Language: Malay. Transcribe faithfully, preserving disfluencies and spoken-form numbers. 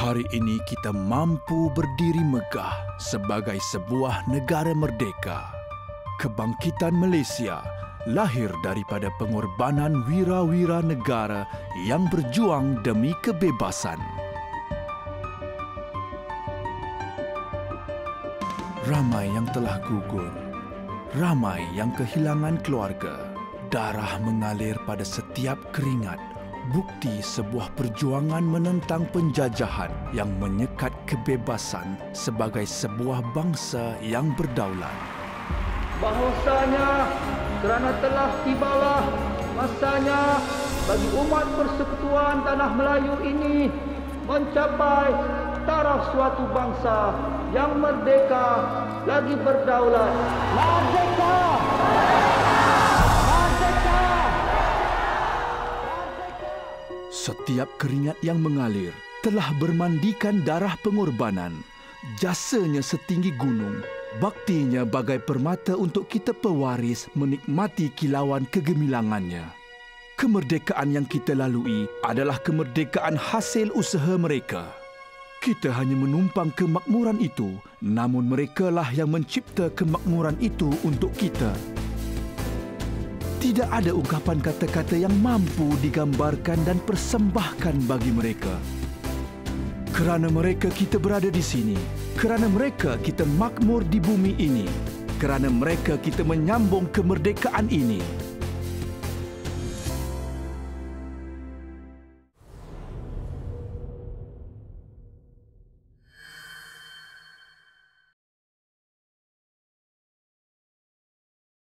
Hari ini kita mampu berdiri megah sebagai sebuah negara merdeka. Kebangkitan Malaysia lahir daripada pengorbanan wira-wira negara yang berjuang demi kebebasan. Ramai yang telah gugur, ramai yang kehilangan keluarga. Darah mengalir pada setiap keringat, bukti sebuah perjuangan menentang penjajahan yang menyekat kebebasan sebagai sebuah bangsa yang berdaulat. Bahwasanya kerana telah tibalah masanya bagi umat persekutuan Tanah Melayu ini mencapai taraf suatu bangsa yang merdeka lagi berdaulat. Merdeka! Merdeka! Setiap keringat yang mengalir telah bermandikan darah pengorbanan. Jasanya setinggi gunung, baktinya bagai permata untuk kita pewaris menikmati kilauan kegemilangannya. Kemerdekaan yang kita lalui adalah kemerdekaan hasil usaha mereka. Kita hanya menumpang kemakmuran itu, namun merekalah yang mencipta kemakmuran itu untuk kita. Tidak ada ungkapan kata-kata yang mampu digambarkan dan persembahkan bagi mereka. Kerana mereka kita berada di sini, kerana mereka kita makmur di bumi ini, kerana mereka kita menyambung kemerdekaan ini.